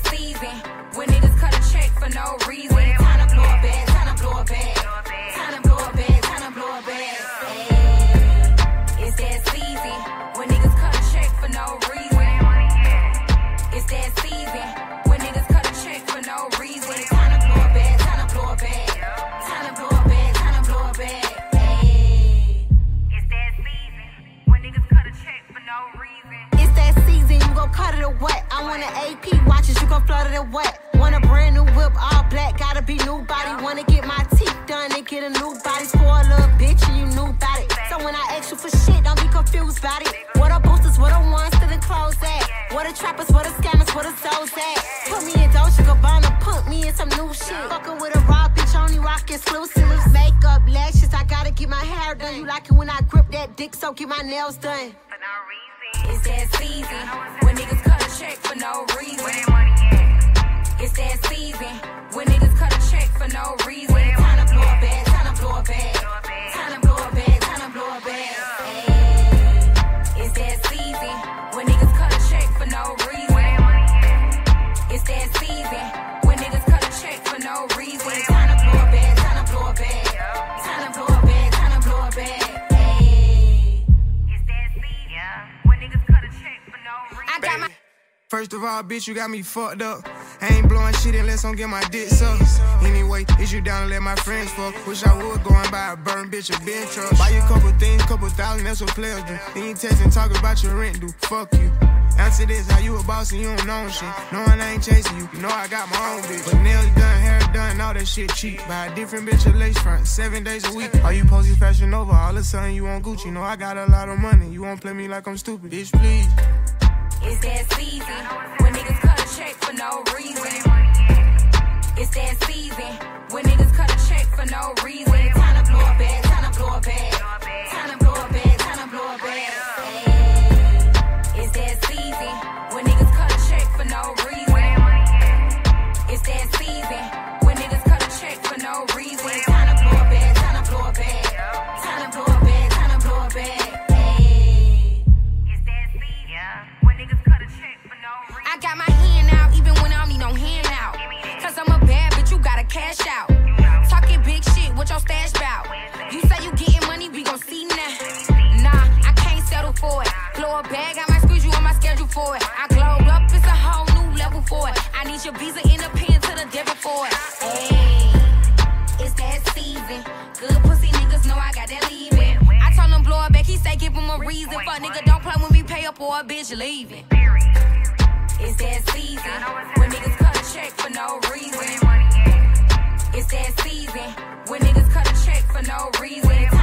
season when niggas cut a check for no reason. Time to blow a bag, time to blow a bag. Time to blow a bag, time to blow a bag. Hey, it's that season when niggas cut a check for no reason. It's that season when niggas cut a check for no reason. Time to blow a bag, time to blow a bag. Time to blow a bag, time to blow a bag. Hey, it's that season when niggas cut a check for no reason. It's that season, you gon' cut it or what? I want an AP watches, you gon' flood it or what? Want a brand new whip, all black, gotta be new body. Wanna get my teeth done and get a new body. Spoil a little bitch and you knew about it. So when I ask you for shit, don't be confused about it. What the boosters, what the ones to the clothes at? What the trappers, what the scammers, what the souls at? Put me in Dolce Gabbana, put me in some new shit. Fucking with a raw bitch, only rock exclusives. Makeup, lashes, I gotta get my hair done. You like it when I grip that dick, so get my nails done. It's that season when niggas cut a check for no reason. It's that season when niggas cut a check for no reason. Time to blow a bag, time to blow a bag. Time to blow a bag, time to blow a bag. Hey, it's that season when niggas cut a check for no reason. It's that season when niggas cut a check for no reason. Time to blow a bag, time to blow a bag. Time to blow a bag, time to blow a bag. I got my First of all, bitch, you got me fucked up. I ain't blowing shit unless I'm get my dick sucked. Anyway, is you down to let my friends fuck? Wish I would go and buy a burn bitch a bench truck. Buy you a couple things, couple thousand, that's what players do. Then you text and talk about your rent, do. Fuck you. Answer this, how you a boss and you don't know shit. Knowing I ain't chasing you, you know I got my own bitch. But nails done, hair done, all that shit cheap. Buy a different bitch a lace front, 7 days a week. All you posting fashion over, all of a sudden you on Gucci. Know I got a lot of money, you won't play me like I'm stupid. Bitch, please. It's that season when niggas cut a check for no reason. It's that season when niggas cut a check for no reason. Time to blow a bag, time to blow a bag. Time to blow a bag, time to blow a bag. Hey, it's that season when niggas cut a check for no reason. It's that season when niggas cut a check for no reason. Time to blow a bag, time to blow a bag. Time to blow a bag, time to blow a bag. I got my hand out even when I don't need no hand out. Cause I'm a bad bitch, you gotta cash out. Talking big shit, what your stash bout? You say you getting money, we gon' see now. Nah, I can't settle for it. Blow a bag, I might squeeze you on my schedule for it. I glowed up, it's a whole new level for it. I need your visa in the pen to the devil for it. Ayy, it's that season. Good pussy niggas know I got that leaving. I told him blow it back, he say give him a reason. Fuck nigga, don't play when we pay up or a bitch leaving. It's that season when niggas cut a check for no reason. It's that season when niggas cut a check for no reason.